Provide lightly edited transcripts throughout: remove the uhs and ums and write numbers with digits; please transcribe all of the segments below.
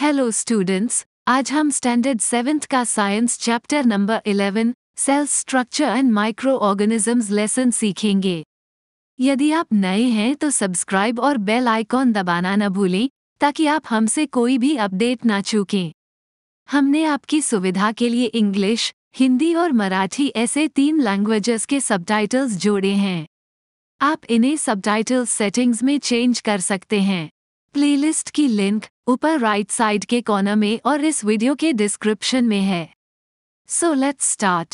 Hello students, आज हम standard 7th का science chapter number 11 cell structure and micro organisms lesson सीखेंगे। यदि आप नए हैं तो सब्सक्राइब और बेल आइकॉन दबाना न भूलें ताकि आप हमसे कोई भी अपडेट ना चूकें। हमने आपकी सुविधा के लिए इंग्लिश, हिंदी और मराठी ऐसे 3 लैंग्वेजेस के सबटाइटल्स जोड़े हैं। आप इन्हें सबटाइटल सेटिंग्स में चेंज कर सकते हैं। प्लेलिस्ट की लिंक ऊपर राइट साइड के कॉर्नर में और इस वीडियो के डिस्क्रिप्शन में है। So let's start.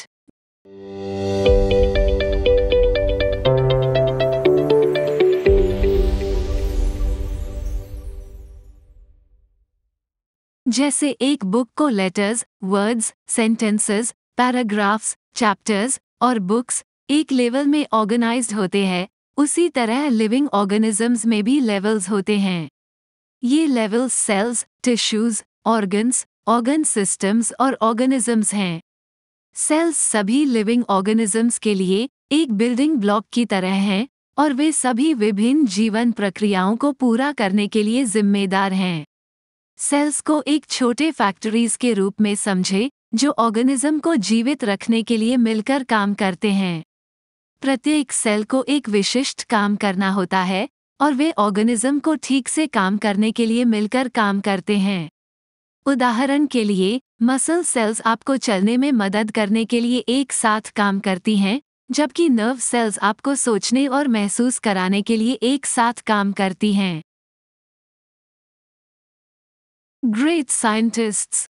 जैसे एक बुक को letters, words, sentences, paragraphs, chapters और बुक्स एक लेवल में ऑर्गेनाइज्ड होते हैं, उसी तरह लिविंग ऑर्गेनिजम्स में भी लेवल्स होते हैं। ये levels cells, tissues, organs, organ systems और ऑर्गेनिजम्स हैं। सेल्स सभी लिविंग ऑर्गेनिजम्स के लिए एक बिल्डिंग ब्लॉक की तरह हैं और वे सभी विभिन्न जीवन प्रक्रियाओं को पूरा करने के लिए जिम्मेदार हैं। सेल्स को एक छोटे फैक्ट्रीज के रूप में समझे जो ऑर्गेनिज्म को जीवित रखने के लिए मिलकर काम करते हैं। प्रत्येक सेल को एक विशिष्ट काम करना होता है और वे ऑर्गेनिज्म को ठीक से काम करने के लिए मिलकर काम करते हैं। उदाहरण के लिए मसल सेल्स आपको चलने में मदद करने के लिए एक साथ काम करती हैं, जबकि नर्व सेल्स आपको सोचने और महसूस कराने के लिए एक साथ काम करती हैं। Great scientists.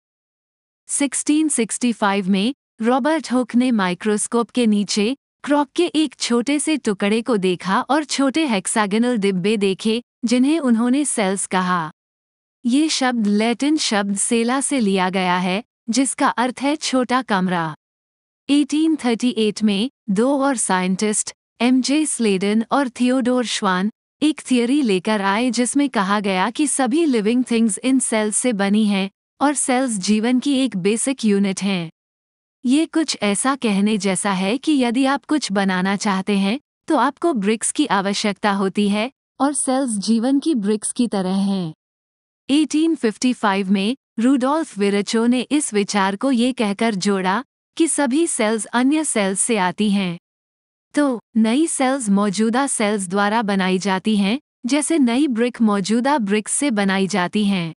1665 में रॉबर्ट हुक ने माइक्रोस्कोप के नीचे क्रॉक के एक छोटे से टुकड़े को देखा और छोटे हेक्सागोनल डिब्बे देखे जिन्हें उन्होंने सेल्स कहा। ये शब्द लैटिन शब्द सेला से लिया गया है जिसका अर्थ है छोटा कमरा। 1838 में 2 और साइंटिस्ट एम.जे. स्लेडन और थियोडोर श्वान एक थियरी लेकर आए जिसमें कहा गया कि सभी लिविंग थिंग्स इन सेल्स से बनी हैं और सेल्स जीवन की एक बेसिक यूनिट हैं। ये कुछ ऐसा कहने जैसा है कि यदि आप कुछ बनाना चाहते हैं तो आपको ब्रिक्स की आवश्यकता होती है और सेल्स जीवन की ब्रिक्स की तरह हैं। 1855 में रूडोल्फ विरचो ने इस विचार को ये कहकर जोड़ा कि सभी सेल्स अन्य सेल्स से आती हैं। तो नई सेल्स मौजूदा सेल्स द्वारा बनाई जाती हैं, जैसे नई ब्रिक मौजूदा ब्रिक्स से बनाई जाती हैं।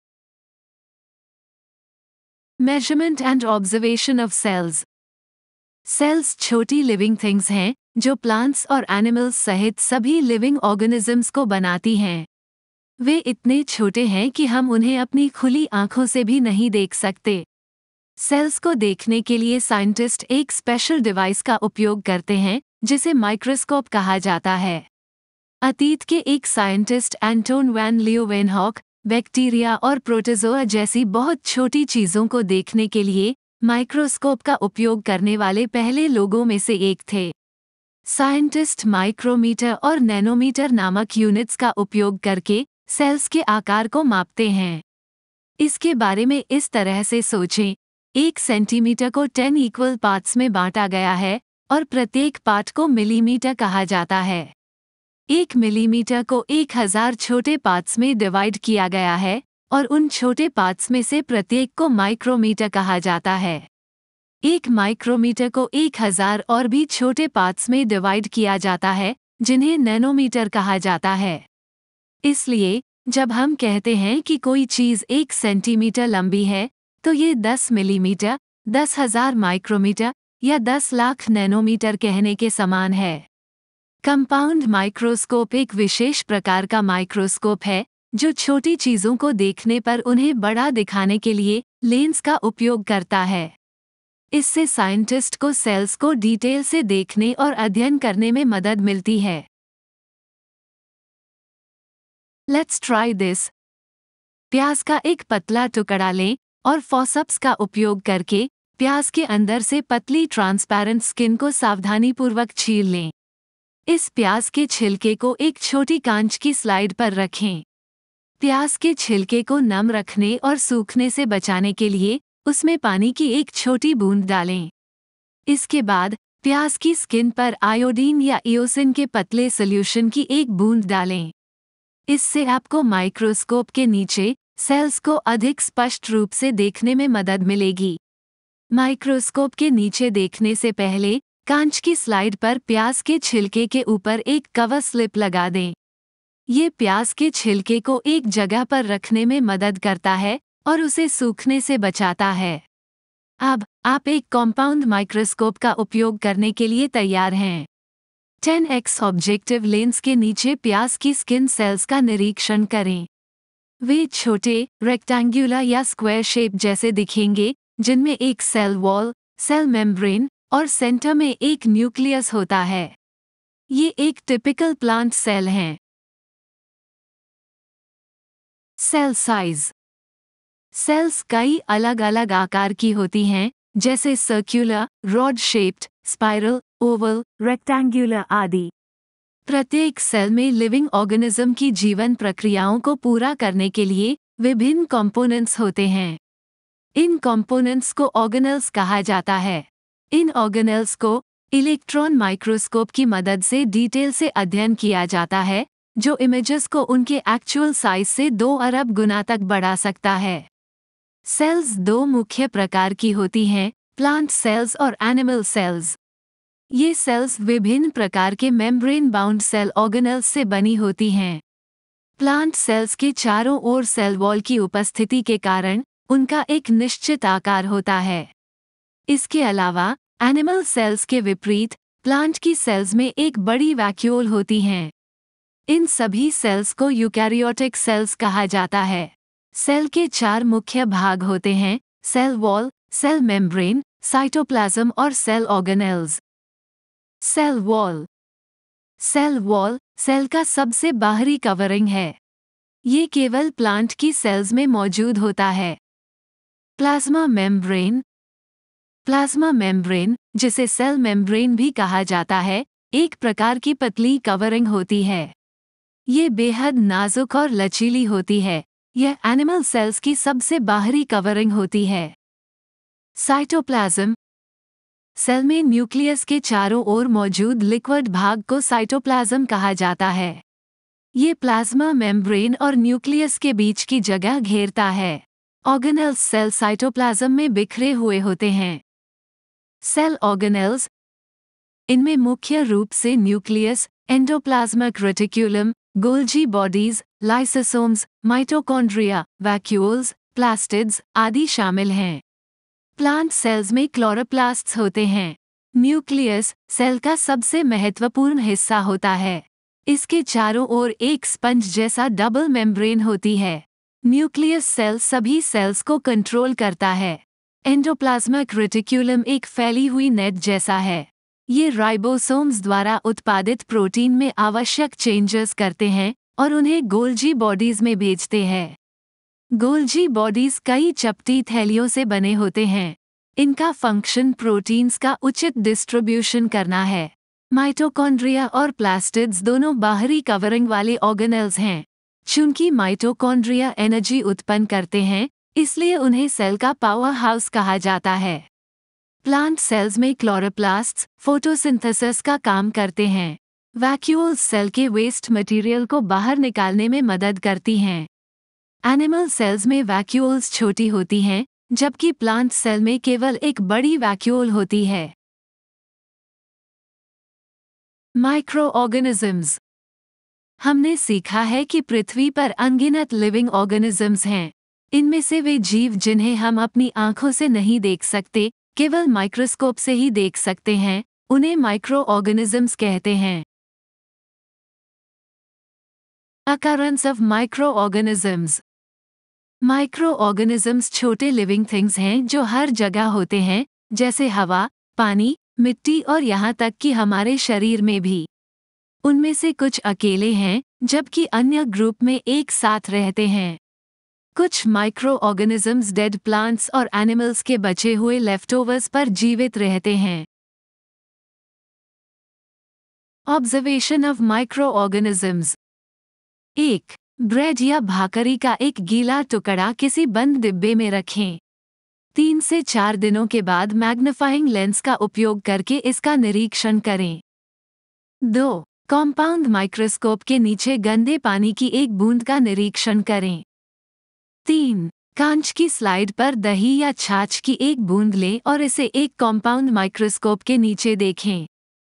Measurement and observation of cells. Cells छोटी लिविंग थिंग्स हैं जो प्लांट्स और एनिमल्स सहित सभी लिविंग ऑर्गेनिजम्स को बनाती हैं। वे इतने छोटे हैं कि हम उन्हें अपनी खुली आंखों से भी नहीं देख सकते। सेल्स को देखने के लिए साइंटिस्ट एक स्पेशल डिवाइस का उपयोग करते हैं जिसे माइक्रोस्कोप कहा जाता है। अतीत के एक scientist Anton van Leeuwenhoek bacteria और प्रोटोजोआ जैसी बहुत छोटी चीज़ों को देखने के लिए माइक्रोस्कोप का उपयोग करने वाले पहले लोगों में से एक थे। साइंटिस्ट माइक्रोमीटर और नैनोमीटर नामक यूनिट्स का उपयोग करके सेल्स के आकार को मापते हैं। इसके बारे में इस तरह से सोचें, 1 सेंटीमीटर को 10 इक्वल पार्ट्स में बांटा गया है और प्रत्येक पार्ट को मिलीमीटर कहा जाता है। 1 मिलीमीटर को 1000 छोटे पार्ट्स में डिवाइड किया गया है और उन छोटे पार्ट्स में से प्रत्येक को माइक्रोमीटर कहा जाता है। 1 माइक्रोमीटर को 1000 और भी छोटे पार्ट्स में डिवाइड किया जाता है जिन्हें नैनोमीटर कहा जाता है। इसलिए जब हम कहते हैं कि कोई चीज़ 1 सेंटीमीटर लंबी है तो ये 10 मिलीमीटर, 10,000 माइक्रोमीटर या 10 लाख नैनोमीटर कहने के समान है। कंपाउंड माइक्रोस्कोप एक विशेष प्रकार का माइक्रोस्कोप है जो छोटी चीज़ों को देखने पर उन्हें बड़ा दिखाने के लिए लेंस का उपयोग करता है। इससे साइंटिस्ट को सेल्स को डिटेल से देखने और अध्ययन करने में मदद मिलती है। Let's try this. प्याज का एक पतला टुकड़ा लें और फॉर्सेप्स का उपयोग करके प्याज के अंदर से पतली ट्रांसपेरेंट स्किन को सावधानीपूर्वक छील लें। इस प्याज के छिलके को एक छोटी कांच की स्लाइड पर रखें। प्याज के छिलके को नम रखने और सूखने से बचाने के लिए उसमें पानी की एक छोटी बूंद डालें। इसके बाद प्याज की स्किन पर आयोडीन या इयोसिन के पतले सॉल्यूशन की एक बूंद डालें। इससे आपको माइक्रोस्कोप के नीचे सेल्स को अधिक स्पष्ट रूप से देखने में मदद मिलेगी। माइक्रोस्कोप के नीचे देखने से पहले कांच की स्लाइड पर प्याज के छिलके के ऊपर एक कवर स्लिप लगा दें। ये प्याज के छिलके को एक जगह पर रखने में मदद करता है और उसे सूखने से बचाता है। अब आप एक कॉम्पाउंड माइक्रोस्कोप का उपयोग करने के लिए तैयार हैं। 10x ऑब्जेक्टिव लेंस के नीचे प्याज की स्किन सेल्स का निरीक्षण करें। वे छोटे, रेक्टेंगुलर या स्क्वायर शेप जैसे दिखेंगे, जिनमें एक सेल वॉल, सेल मेम्ब्रेन और सेंटर में एक न्यूक्लियस होता है। ये एक टिपिकल प्लांट सेल हैं। Cell size. सेल्स कई अलग अलग आकार की होती हैं, जैसे circular, rod shaped, spiral, oval, rectangular आदि। प्रत्येक सेल में लिविंग ऑर्गेनिज्म की जीवन प्रक्रियाओं को पूरा करने के लिए विभिन्न कंपोनेंट्स होते हैं। इन कंपोनेंट्स को ऑर्गेनेल्स कहा जाता है। इन ऑर्गेनेल्स को इलेक्ट्रॉन माइक्रोस्कोप की मदद से डिटेल से अध्ययन किया जाता है, जो इमेजेस को उनके एक्चुअल साइज से 2 अरब गुना तक बढ़ा सकता है। सेल्स 2 मुख्य प्रकार की होती हैं, प्लांट सेल्स और एनिमल सेल्स। ये सेल्स विभिन्न प्रकार के मेम्ब्रेन बाउंड सेल ऑर्गेनेल्स से बनी होती हैं। प्लांट सेल्स के चारों ओर सेल वॉल की उपस्थिति के कारण उनका एक निश्चित आकार होता है। इसके अलावा एनिमल सेल्स के विपरीत प्लांट की सेल्स में एक बड़ी वैक्यूल होती हैं। इन सभी सेल्स को यूकैरियोटिक सेल्स कहा जाता है। सेल के 4 मुख्य भाग होते हैं: cell wall, cell membrane, cytoplasm और cell organelles. Cell wall. Cell wall cell का सबसे बाहरी कवरिंग है। ये केवल प्लांट की सेल्स में मौजूद होता है। Plasma membrane. प्लाज्मा मेम्ब्रेन, जिसे सेल मेम्ब्रेन भी कहा जाता है, एक प्रकार की पतली कवरिंग होती है। ये बेहद नाजुक और लचीली होती है। यह एनिमल सेल्स की सबसे बाहरी कवरिंग होती है। साइटोप्लाज्म। सेल में न्यूक्लियस के चारों ओर मौजूद लिक्विड भाग को साइटोप्लाज्म कहा जाता है। ये प्लाज्मा मेम्ब्रेन और न्यूक्लियस के बीच की जगह घेरता है। ऑर्गेनेल्स सेल साइटोप्लाज्म में बिखरे हुए होते हैं। Cell organelles. इनमें मुख्य रूप से nucleus, endoplasmic reticulum, Golgi bodies, lysosomes, mitochondria, vacuoles, plastids आदि शामिल हैं। प्लांट सेल्स में क्लोरोप्लास्ट्स होते हैं। न्यूक्लियस सेल का सबसे महत्वपूर्ण हिस्सा होता है। इसके चारों ओर एक स्पंज जैसा डबल मेम्ब्रेन होती है। न्यूक्लियस सेल सभी सेल्स को कंट्रोल करता है। एंडोप्लाज्मिक रेटिक्यूलम एक फैली हुई नेट जैसा है। ये राइबोसोम्स द्वारा उत्पादित प्रोटीन में आवश्यक चेंजेस करते हैं और उन्हें गोल्जी बॉडीज में भेजते हैं। गोल्जी बॉडीज कई चपटी थैलियों से बने होते हैं। इनका फंक्शन प्रोटीन्स का उचित डिस्ट्रीब्यूशन करना है। माइटोकॉन्ड्रिया और प्लास्टिड्स दोनों बाहरी कवरिंग वाले ऑर्गेनेल्स हैं। चूंकि माइटोकॉन्ड्रिया एनर्जी उत्पन्न करते हैं, इसलिए उन्हें सेल का पावर हाउस कहा जाता है। प्लांट सेल्स में क्लोरोप्लास्ट्स फोटोसिंथेसिस का काम करते हैं। वैक्यूल्स सेल के वेस्ट मटेरियल को बाहर निकालने में मदद करती हैं। एनिमल सेल्स में वैक्यूल्स छोटी होती हैं, जबकि प्लांट सेल में केवल एक बड़ी वैक्यूल होती है। माइक्रो-ऑर्गेनिजम्स। हमने सीखा है कि पृथ्वी पर अनगिनत लिविंग ऑर्गेनिजम्स हैं। इनमें से वे जीव जिन्हें हम अपनी आंखों से नहीं देख सकते, केवल माइक्रोस्कोप से ही देख सकते हैं, उन्हें माइक्रो-ऑर्गेनिजम्स कहते हैं। Occurrence of microorganisms। माइक्रो-ऑर्गेनिजम्स छोटे लिविंग थिंग्स हैं जो हर जगह होते हैं, जैसे हवा, पानी, मिट्टी और यहाँ तक कि हमारे शरीर में भी। उनमें से कुछ अकेले हैं, जबकि अन्य ग्रुप में एक साथ रहते हैं। कुछ माइक्रो-ऑर्गेनिजम्स डेड प्लांट्स और एनिमल्स के बचे हुए लेफ्टओवर्स पर जीवित रहते हैं। Observation of micro-organisms. 1. ब्रेड या भाकरी का एक गीला टुकड़ा किसी बंद डिब्बे में रखें। 3 से 4 दिनों के बाद मैग्नीफाइंग लेंस का उपयोग करके इसका निरीक्षण करें। 2. कॉम्पाउंड माइक्रोस्कोप के नीचे गंदे पानी की एक बूंद का निरीक्षण करें। 3. कांच की स्लाइड पर दही या छाछ की एक बूंद लें और इसे एक कॉम्पाउंड माइक्रोस्कोप के नीचे देखें।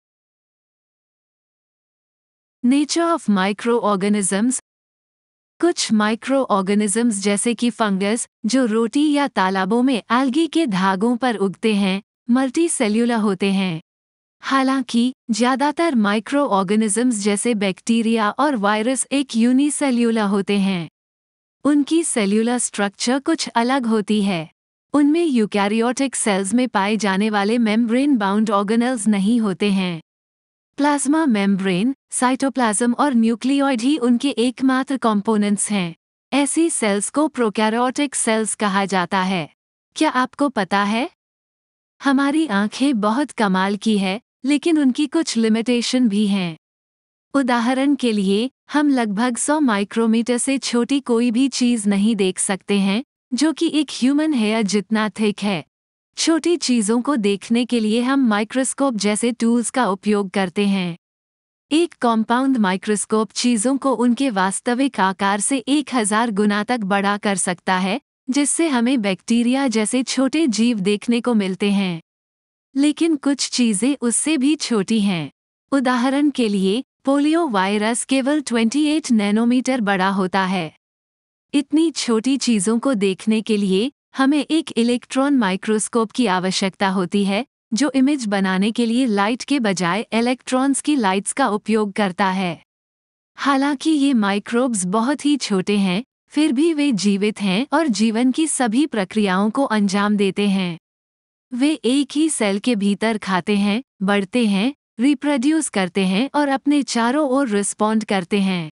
Nature of micro organisms. कुछ माइक्रो ऑर्गेनिजम्स जैसे कि फंगस, जो रोटी या तालाबों में एल्गी के धागों पर उगते हैं, मल्टी सेल्यूलर होते हैं। हालांकि ज्यादातर माइक्रो ऑर्गेनिजम्स जैसे बैक्टीरिया और वायरस एक यूनिसेल्यूलर होते हैं। उनकी सेल्यूलर स्ट्रक्चर कुछ अलग होती है। उनमें यूकैरियोटिक सेल्स में पाए जाने वाले मेम्ब्रेन बाउंड ऑर्गेनेल्स नहीं होते हैं। प्लाज्मा मेम्ब्रेन, साइटोप्लाज्म और न्यूक्लियोइड ही उनके एकमात्र कंपोनेंट्स हैं। ऐसी सेल्स को प्रोकैरियोटिक सेल्स कहा जाता है। क्या आपको पता है? हमारी आंखें बहुत कमाल की है, लेकिन उनकी कुछ लिमिटेशन भी हैं। उदाहरण के लिए, हम लगभग 100 माइक्रोमीटर से छोटी कोई भी चीज़ नहीं देख सकते हैं, जो कि एक ह्यूमन हेयर जितना थिक है। छोटी चीज़ों को देखने के लिए हम माइक्रोस्कोप जैसे टूल्स का उपयोग करते हैं। एक कॉम्पाउंड माइक्रोस्कोप चीज़ों को उनके वास्तविक आकार से 1000 गुना तक बड़ा कर सकता है, जिससे हमें बैक्टीरिया जैसे छोटे जीव देखने को मिलते हैं। लेकिन कुछ चीज़ें उससे भी छोटी हैं। उदाहरण के लिए, पोलियो वायरस केवल 28 नैनोमीटर बड़ा होता है। इतनी छोटी चीज़ों को देखने के लिए हमें एक इलेक्ट्रॉन माइक्रोस्कोप की आवश्यकता होती है, जो इमेज बनाने के लिए लाइट के बजाय इलेक्ट्रॉन्स की लाइट्स का उपयोग करता है। हालांकि ये माइक्रोब्स बहुत ही छोटे हैं, फिर भी वे जीवित हैं और जीवन की सभी प्रक्रियाओं को अंजाम देते हैं। वे एक ही सेल के भीतर खाते हैं, बढ़ते हैं, रिप्रोड्यूस करते हैं और अपने चारों ओर रिस्पॉन्ड करते हैं।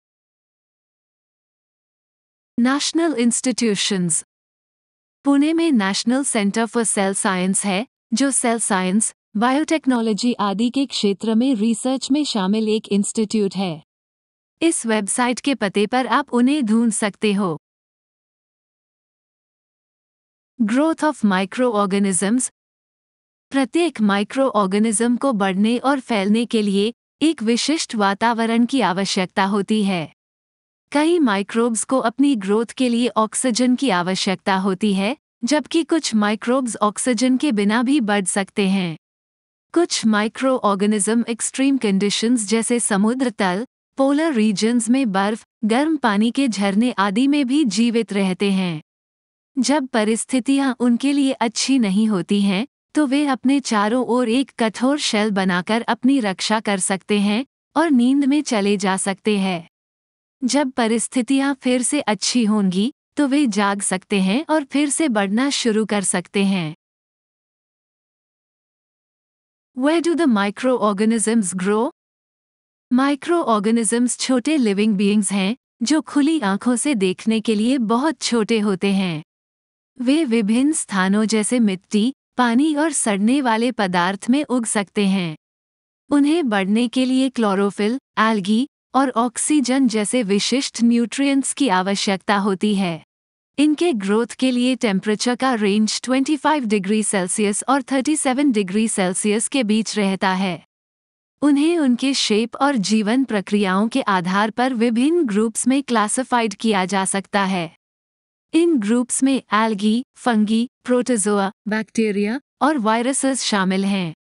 National institutions. पुणे में national centre for cell science है, जो सेल साइंस, बायोटेक्नोलॉजी आदि के क्षेत्र में रिसर्च में शामिल एक इंस्टीट्यूट है। इस वेबसाइट के पते पर आप उन्हें ढूंढ सकते हो। Growth of micro organisms. प्रत्येक माइक्रो ऑर्गेनिज्म को बढ़ने और फैलने के लिए एक विशिष्ट वातावरण की आवश्यकता होती है। कई माइक्रोब्स को अपनी ग्रोथ के लिए ऑक्सीजन की आवश्यकता होती है, जबकि कुछ माइक्रोब्स ऑक्सीजन के बिना भी बढ़ सकते हैं। कुछ माइक्रो ऑर्गेनिज्म एक्सट्रीम कंडीशंस जैसे समुद्र तल, पोलर रीजन्स में बर्फ, गर्म पानी के झरने आदि में भी जीवित रहते हैं। जब परिस्थितियां उनके लिए अच्छी नहीं होती हैं, तो वे अपने चारों ओर एक कठोर शेल बनाकर अपनी रक्षा कर सकते हैं और नींद में चले जा सकते हैं। जब परिस्थितियां फिर से अच्छी होंगी, तो वे जाग सकते हैं और फिर से बढ़ना शुरू कर सकते हैं। Where do the microorganisms grow? Microorganisms छोटे लिविंग बीइंग्स हैं, जो खुली आंखों से देखने के लिए बहुत छोटे होते हैं। वे विभिन्न स्थानों जैसे मिट्टी, पानी और सड़ने वाले पदार्थ में उग सकते हैं। उन्हें बढ़ने के लिए क्लोरोफिल, एल्गी और ऑक्सीजन जैसे विशिष्ट न्यूट्रिएंट्स की आवश्यकता होती है। इनके ग्रोथ के लिए टेम्परेचर का रेंज 25 डिग्री सेल्सियस और 37 डिग्री सेल्सियस के बीच रहता है। उन्हें उनके शेप और जीवन प्रक्रियाओं के आधार पर विभिन्न ग्रुप्स में क्लासिफाइड किया जा सकता है। इन ग्रुप्स में एल्गी, फंगी, प्रोटोजोआ, बैक्टीरिया और वायरसेस शामिल हैं।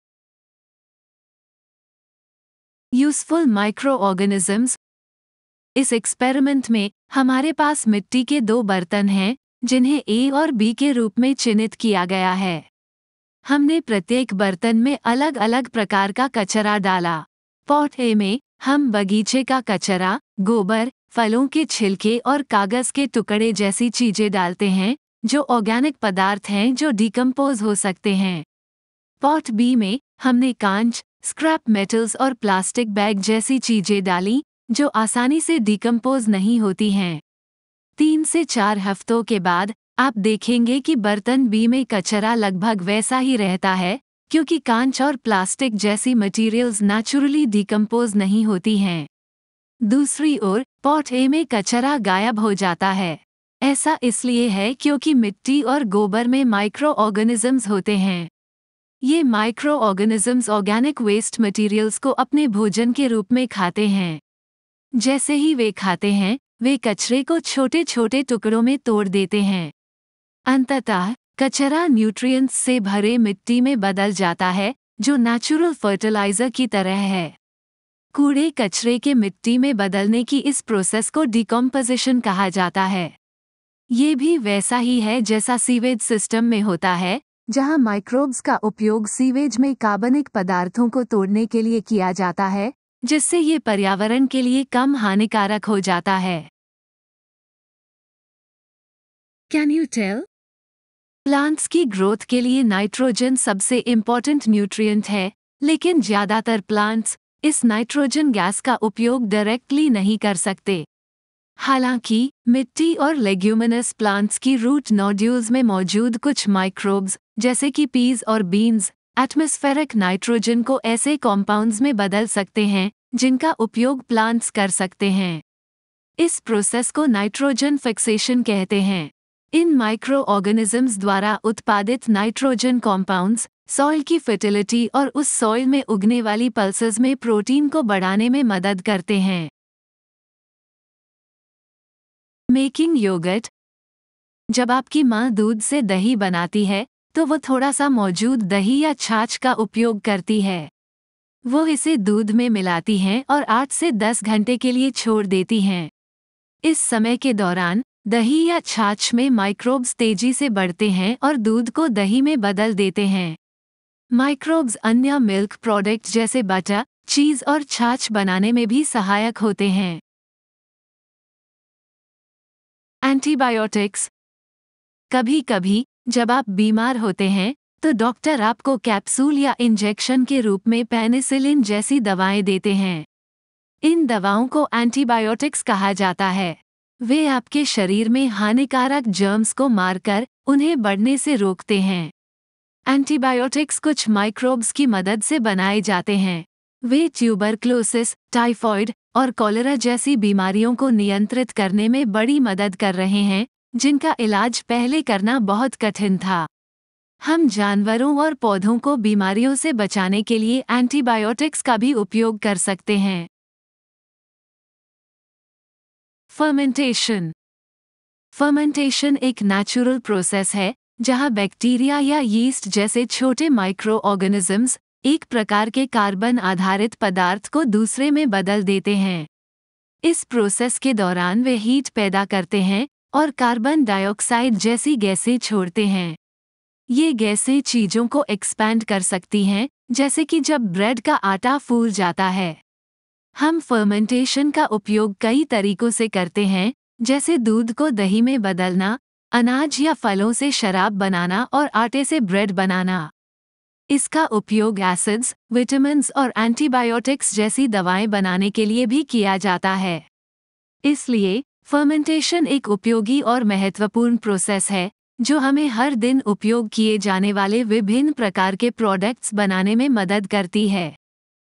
Useful micro organisms. इस एक्सपेरिमेंट में हमारे पास मिट्टी के 2 बर्तन हैं, जिन्हें ए और बी के रूप में चिन्हित किया गया है। हमने प्रत्येक बर्तन में अलग अलग प्रकार का कचरा डाला। पॉट ए में हम बगीचे का कचरा, गोबर, फलों के छिलके और कागज के टुकड़े जैसी चीजें डालते हैं, जो ऑर्गेनिक पदार्थ हैं जो डिकम्पोज हो सकते हैं। पॉट बी में हमने कांच, स्क्रैप मेटल्स और प्लास्टिक बैग जैसी चीजें डाली, जो आसानी से डिकम्पोज नहीं होती हैं। 3 से 4 हफ्तों के बाद आप देखेंगे कि बर्तन बी में कचरा लगभग वैसा ही रहता है, क्योंकि कांच और प्लास्टिक जैसी मटेरियल्स नेचुरली डिकम्पोज नहीं होती हैं। दूसरी ओर पॉट ए में कचरा गायब हो जाता है। ऐसा इसलिए है क्योंकि मिट्टी और गोबर में माइक्रो ऑर्गेनिजम्स होते हैं। ये micro organisms organic waste materials को अपने भोजन के रूप में खाते हैं। जैसे ही वे खाते हैं, वे कचरे को छोटे छोटे टुकड़ों में तोड़ देते हैं। अंततः कचरा न्यूट्रिएंट्स से भरे मिट्टी में बदल जाता है, जो नेचुरल फर्टिलाइजर की तरह है। कूड़े कचरे के मिट्टी में बदलने की इस प्रोसेस को डिकम्पोजिशन कहा जाता है। ये भी वैसा ही है जैसा सीवेज सिस्टम में होता है, जहां माइक्रोब्स का उपयोग सीवेज में कार्बनिक पदार्थों को तोड़ने के लिए किया जाता है, जिससे ये पर्यावरण के लिए कम हानिकारक हो जाता है। Can you tell? प्लांट्स की ग्रोथ के लिए नाइट्रोजन सबसे इम्पोर्टेंट न्यूट्रिएंट है, लेकिन ज़्यादातर प्लांट्स इस नाइट्रोजन गैस का उपयोग डायरेक्टली नहीं कर सकते। हालांकि मिट्टी और लेग्यूमिनस प्लांट्स की रूट नोड्यूल्स में मौजूद कुछ माइक्रोब्स, जैसे कि पीज और बीन्स, एटमॉस्फेरिक नाइट्रोजन को ऐसे कॉम्पाउंड्स में बदल सकते हैं जिनका उपयोग प्लांट्स कर सकते हैं। इस प्रोसेस को नाइट्रोजन फिक्सेशन कहते हैं। इन माइक्रो ऑर्गेनिजम्स द्वारा उत्पादित नाइट्रोजन कॉम्पाउंड्स सॉइल की फर्टिलिटी और उस सॉइल में उगने वाली पल्सेस में प्रोटीन को बढ़ाने में मदद करते हैं। Making yogurt. जब आपकी माँ दूध से दही बनाती है, तो वो थोड़ा सा मौजूद दही या छाछ का उपयोग करती है। वो इसे दूध में मिलाती हैं और 8 से 10 घंटे के लिए छोड़ देती हैं। इस समय के दौरान दही या छाछ में माइक्रोब्स तेजी से बढ़ते हैं और दूध को दही में बदल देते हैं। माइक्रोब्स अन्य मिल्क प्रोडक्ट जैसे बटर, चीज और छाछ बनाने में भी सहायक होते हैं। एंटीबायोटिक्स। कभी कभी जब आप बीमार होते हैं, तो डॉक्टर आपको कैप्सूल या इंजेक्शन के रूप में पेनिसिलिन जैसी दवाएं देते हैं। इन दवाओं को एंटीबायोटिक्स कहा जाता है। वे आपके शरीर में हानिकारक जर्म्स को मारकर उन्हें बढ़ने से रोकते हैं। एंटीबायोटिक्स कुछ माइक्रोब्स की मदद से बनाए जाते हैं। वे ट्यूबरक्लोसिस, टाइफॉइड और कॉलेरा जैसी बीमारियों को नियंत्रित करने में बड़ी मदद कर रहे हैं, जिनका इलाज पहले करना बहुत कठिन था। हम जानवरों और पौधों को बीमारियों से बचाने के लिए एंटीबायोटिक्स का भी उपयोग कर सकते हैं। फर्मेंटेशन। फर्मेंटेशन एक नेचुरल प्रोसेस है जहां बैक्टीरिया या यीस्ट जैसे छोटे माइक्रो ऑर्गेनिजम्स एक प्रकार के कार्बन आधारित पदार्थ को दूसरे में बदल देते हैं। इस प्रोसेस के दौरान वे हीट पैदा करते हैं और कार्बन डाइऑक्साइड जैसी गैसें छोड़ते हैं। ये गैसें चीज़ों को एक्सपैंड कर सकती हैं, जैसे कि जब ब्रेड का आटा फूल जाता है। हम फर्मेंटेशन का उपयोग कई तरीकों से करते हैं, जैसे दूध को दही में बदलना, अनाज या फलों से शराब बनाना और आटे से ब्रेड बनाना। इसका उपयोग एसिड्स, विटामिन्स और एंटीबायोटिक्स जैसी दवाएं बनाने के लिए भी किया जाता है। इसलिए फर्मेंटेशन एक उपयोगी और महत्वपूर्ण प्रोसेस है, जो हमें हर दिन उपयोग किए जाने वाले विभिन्न प्रकार के प्रोडक्ट्स बनाने में मदद करती है।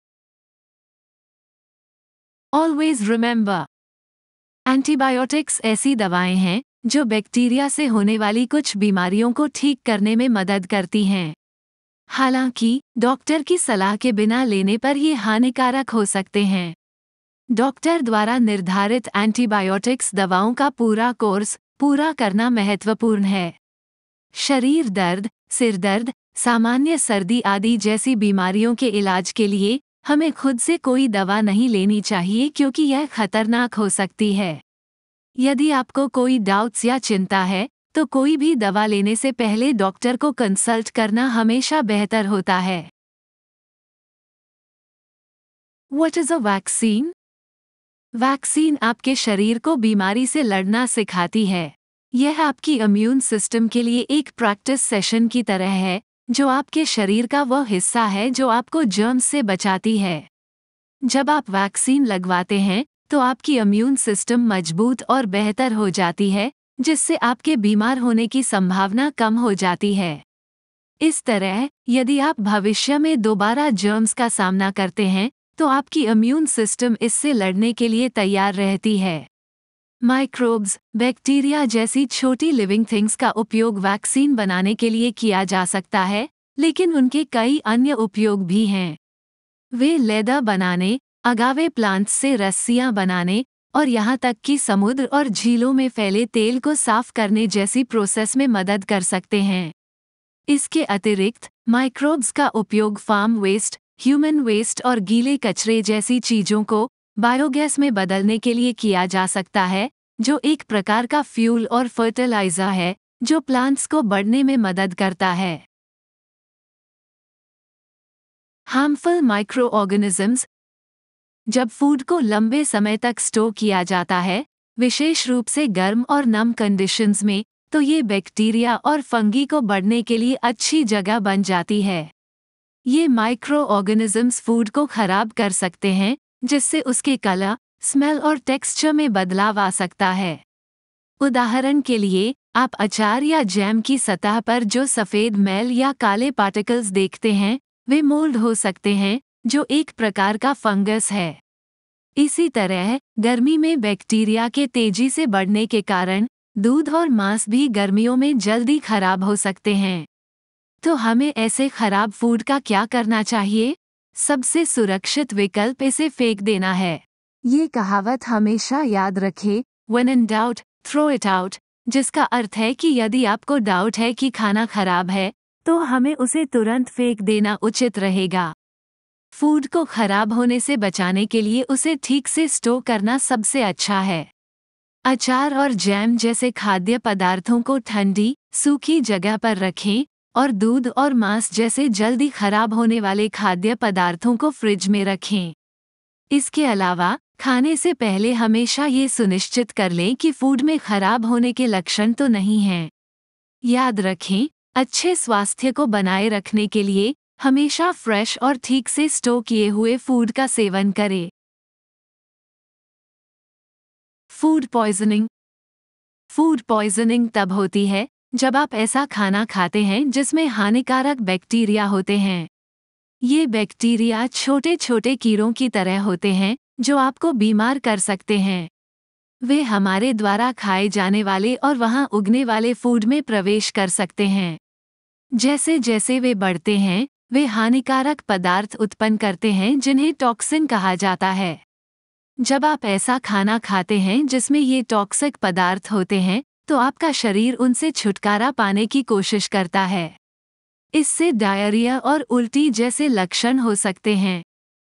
Always remember, एंटीबायोटिक्स ऐसी दवाएं हैं जो बैक्टीरिया से होने वाली कुछ बीमारियों को ठीक करने में मदद करती हैं। हालांकि डॉक्टर की सलाह के बिना लेने पर ये हानिकारक हो सकते हैं। डॉक्टर द्वारा निर्धारित एंटीबायोटिक्स दवाओं का पूरा कोर्स पूरा करना महत्वपूर्ण है। शरीर दर्द, सिर दर्द, सामान्य सर्दी आदि जैसी बीमारियों के इलाज के लिए हमें खुद से कोई दवा नहीं लेनी चाहिए, क्योंकि यह खतरनाक हो सकती है। यदि आपको कोई डाउट्स या चिंता है, तो कोई भी दवा लेने से पहले डॉक्टर को कंसल्ट करना हमेशा बेहतर होता है। What is a vaccine? Vaccine आपके शरीर को बीमारी से लड़ना सिखाती है। यह आपकी इम्यून सिस्टम के लिए एक प्रैक्टिस सेशन की तरह है, जो आपके शरीर का वह हिस्सा है जो आपको जर्म्स से बचाती है। जब आप वैक्सीन लगवाते हैं, तो आपकी इम्यून सिस्टम मजबूत और बेहतर हो जाती है, जिससे आपके बीमार होने की संभावना कम हो जाती है। इस तरह, यदि आप भविष्य में दोबारा जर्म्स का सामना करते हैं, तो आपकी इम्यून सिस्टम इससे लड़ने के लिए तैयार रहती है। माइक्रोब्स, बैक्टीरिया जैसी छोटी लिविंग थिंग्स का उपयोग वैक्सीन बनाने के लिए किया जा सकता है, लेकिन उनके कई अन्य उपयोग भी हैं। वे लेदर बनाने, अगावे प्लांट्स से रस्सियां बनाने और यहाँ तक कि समुद्र और झीलों में फैले तेल को साफ करने जैसी प्रोसेस में मदद कर सकते हैं। इसके अतिरिक्त माइक्रोब्स का उपयोग फार्म वेस्ट, ह्यूमन वेस्ट और गीले कचरे जैसी चीजों को बायोगैस में बदलने के लिए किया जा सकता है, जो एक प्रकार का फ्यूल और फर्टिलाइजर है जो प्लांट्स को बढ़ने में मदद करता है। Harmful micro organisms. जब फूड को लंबे समय तक स्टोर किया जाता है, विशेष रूप से गर्म और नम कंडीशंस में, तो ये बैक्टीरिया और फंगी को बढ़ने के लिए अच्छी जगह बन जाती है। ये माइक्रो ऑर्गेनिजम्स फूड को खराब कर सकते हैं, जिससे उसके कलर, स्मेल और टेक्सचर में बदलाव आ सकता है। उदाहरण के लिए, आप अचार या जैम की सतह पर जो सफ़ेद मैल या काले पार्टिकल्स देखते हैं, वे मोल्ड हो सकते हैं, जो एक प्रकार का फंगस है। इसी तरह, गर्मी में बैक्टीरिया के तेजी से बढ़ने के कारण दूध और मांस भी गर्मियों में जल्दी खराब हो सकते हैं। तो हमें ऐसे खराब फूड का क्या करना चाहिए? सबसे सुरक्षित विकल्प इसे फेंक देना है। ये कहावत हमेशा याद रखें, When in doubt, throw it out, जिसका अर्थ है कि यदि आपको डाउट है कि खाना खराब है, तो हमें उसे तुरंत फेंक देना उचित रहेगा। फूड को खराब होने से बचाने के लिए उसे ठीक से स्टोर करना सबसे अच्छा है। अचार और जैम जैसे खाद्य पदार्थों को ठंडी, सूखी जगह पर रखें और दूध और मांस जैसे जल्दी खराब होने वाले खाद्य पदार्थों को फ्रिज में रखें। इसके अलावा, खाने से पहले हमेशा ये सुनिश्चित कर लें कि फूड में खराब होने के लक्षण तो नहीं हैं। याद रखें, अच्छे स्वास्थ्य को बनाए रखने के लिए हमेशा फ्रेश और ठीक से स्टोर किए हुए फूड का सेवन करें। Food poisoning. फूड पॉइजनिंग तब होती है जब आप ऐसा खाना खाते हैं जिसमें हानिकारक बैक्टीरिया होते हैं। ये बैक्टीरिया छोटे छोटे कीड़ों की तरह होते हैं जो आपको बीमार कर सकते हैं। वे हमारे द्वारा खाए जाने वाले और वहां उगने वाले फूड में प्रवेश कर सकते हैं। जैसे जैसे वे बढ़ते हैं, वे हानिकारक पदार्थ उत्पन्न करते हैं जिन्हें टॉक्सिन कहा जाता है। जब आप ऐसा खाना खाते हैं जिसमें ये टॉक्सिक पदार्थ होते हैं, तो आपका शरीर उनसे छुटकारा पाने की कोशिश करता है। इससे डायरिया और उल्टी जैसे लक्षण हो सकते हैं।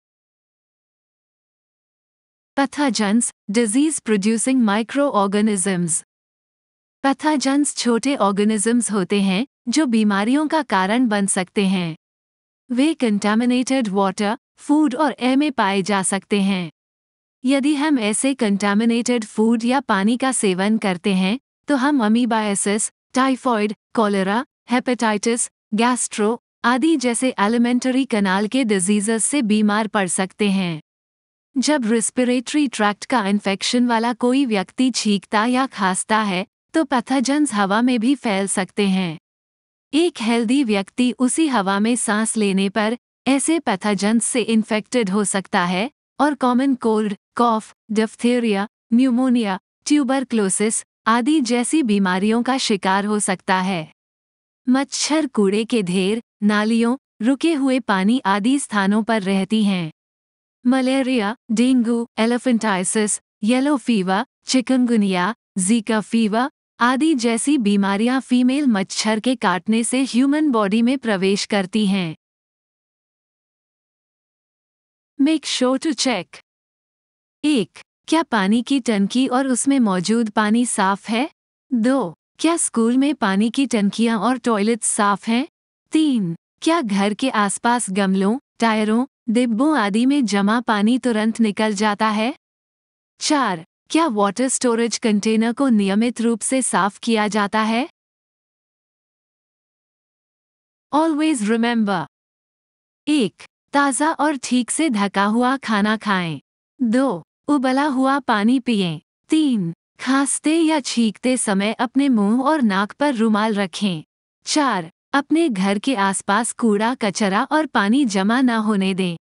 Pathogens, disease producing micro organisms. Pathogens छोटे ऑर्गेनिजम्स होते हैं जो बीमारियों का कारण बन सकते हैं। वे कंटामिनेटेड वाटर, फूड और एयर में पाए जा सकते हैं। यदि हम ऐसे कंटामिनेटेड फूड या पानी का सेवन करते हैं, तो हम amoebiasis, typhoid, cholera, hepatitis, gastro आदि जैसे एलिमेंटरी कनाल के डिजीजेस से बीमार पड़ सकते हैं। जब रेस्पिरेटरी ट्रैक्ट का इन्फेक्शन वाला कोई व्यक्ति छींकता या खांसता है, तो पैथोजेंस हवा में भी फैल सकते हैं। एक हेल्दी व्यक्ति उसी हवा में सांस लेने पर ऐसे पैथोजेंस से इन्फेक्टेड हो सकता है और common cold, cough, diphtheria, pneumonia, tuberculosis आदि जैसी बीमारियों का शिकार हो सकता है। मच्छर कूड़े के ढेर, नालियों, रुके हुए पानी आदि स्थानों पर रहती हैं। Malaria, dengue, elephantiasis, yellow fever, chikungunya, zika fever आदि जैसी बीमारियां फीमेल मच्छर के काटने से ह्यूमन बॉडी में प्रवेश करती हैं। Make sure to check. 1. क्या पानी की टंकी और उसमें मौजूद पानी साफ है? 2. क्या स्कूल में पानी की टंकियां और टॉयलेट्स साफ हैं? 3. क्या घर के आसपास गमलों, टायरों, डिब्बों आदि में जमा पानी तुरंत निकल जाता है? 4. क्या वाटर स्टोरेज कंटेनर को नियमित रूप से साफ किया जाता है? Always remember. 1. ताज़ा और ठीक से ढका हुआ खाना खाएं। 2. उबला हुआ पानी पिएं। 3. खांसते या छींकते समय अपने मुंह और नाक पर रुमाल रखें। 4. अपने घर के आसपास कूड़ा कचरा और पानी जमा न होने दें।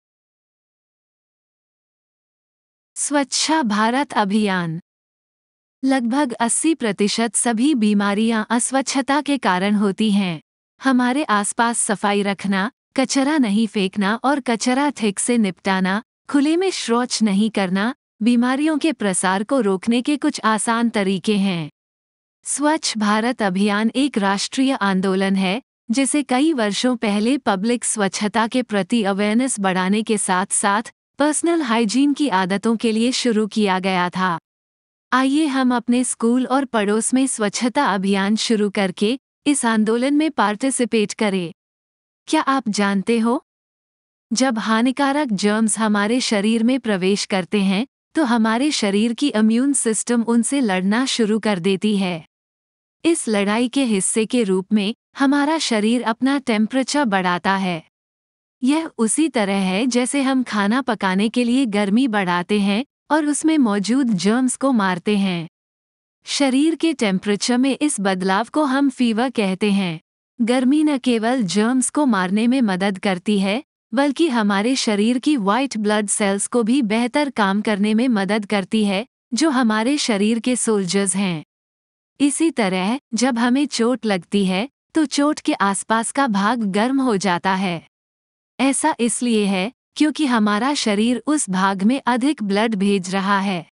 स्वच्छ भारत अभियान। लगभग 80% सभी बीमारियां अस्वच्छता के कारण होती हैं। हमारे आसपास सफाई रखना, कचरा नहीं फेंकना और कचरा ठीक से निपटाना, खुले में शौच नहीं करना, बीमारियों के प्रसार को रोकने के कुछ आसान तरीके हैं। स्वच्छ भारत अभियान एक राष्ट्रीय आंदोलन है जिसे कई वर्षों पहले पब्लिक स्वच्छता के प्रति अवेयरनेस बढ़ाने के साथ साथ पर्सनल हाइजीन की आदतों के लिए शुरू किया गया था। आइए हम अपने स्कूल और पड़ोस में स्वच्छता अभियान शुरू करके इस आंदोलन में पार्टिसिपेट करें। क्या आप जानते हो, जब हानिकारक जर्म्स हमारे शरीर में प्रवेश करते हैं तो हमारे शरीर की इम्यून सिस्टम उनसे लड़ना शुरू कर देती है। इस लड़ाई के हिस्से के रूप में हमारा शरीर अपना टेम्परेचर बढ़ाता है। यह उसी तरह है जैसे हम खाना पकाने के लिए गर्मी बढ़ाते हैं और उसमें मौजूद जर्म्स को मारते हैं। शरीर के टेम्परेचर में इस बदलाव को हम फीवर कहते हैं। गर्मी न केवल जर्म्स को मारने में मदद करती है बल्कि हमारे शरीर की वाइट ब्लड सेल्स को भी बेहतर काम करने में मदद करती है, जो हमारे शरीर के सोल्जर्स हैं। इसी तरह जब हमें चोट लगती है तो चोट के आसपास का भाग गर्म हो जाता है। ऐसा इसलिए है क्योंकि हमारा शरीर उस भाग में अधिक ब्लड भेज रहा है।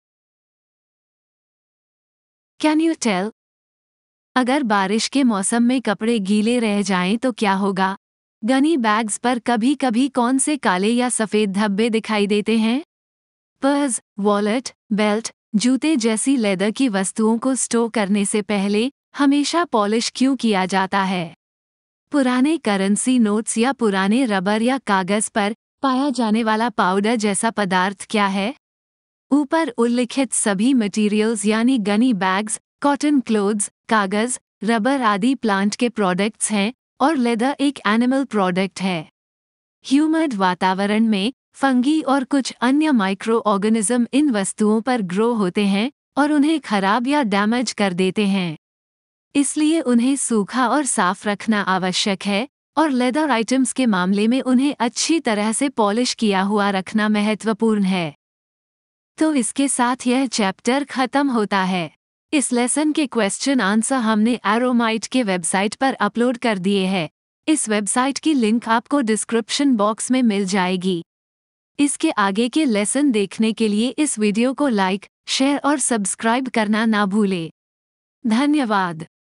Can you tell? अगर बारिश के मौसम में कपड़े गीले रह जाएं तो क्या होगा? गनी बैग्स पर कभी कभी कौन से काले या सफेद धब्बे दिखाई देते हैं? पर्स, वॉलेट, बेल्ट, जूते जैसी लेदर की वस्तुओं को स्टोर करने से पहले हमेशा पॉलिश क्यों किया जाता है? पुराने करेंसी नोट्स या पुराने रबर या कागज पर पाया जाने वाला पाउडर जैसा पदार्थ क्या है? ऊपर उल्लिखित सभी मटेरियल्स यानी गनी बैग्स, कॉटन क्लोथ्स, कागज, रबर आदि प्लांट के प्रोडक्ट्स हैं और लेदर एक एनिमल प्रोडक्ट है। ह्यूमिड वातावरण में फंगी और कुछ अन्य माइक्रो ऑर्गेनिज्म इन वस्तुओं पर ग्रो होते हैं और उन्हें खराब या डैमेज कर देते हैं। इसलिए उन्हें सूखा और साफ रखना आवश्यक है और लेदर आइटम्स के मामले में उन्हें अच्छी तरह से पॉलिश किया हुआ रखना महत्वपूर्ण है। तो इसके साथ यह चैप्टर खत्म होता है। इस लेसन के क्वेश्चन आंसर हमने एरोमाइट के वेबसाइट पर अपलोड कर दिए हैं। इस वेबसाइट की लिंक आपको डिस्क्रिप्शन बॉक्स में मिल जाएगी। इसके आगे के लेसन देखने के लिए इस वीडियो को लाइक, शेयर और सब्सक्राइब करना ना भूलें। धन्यवाद।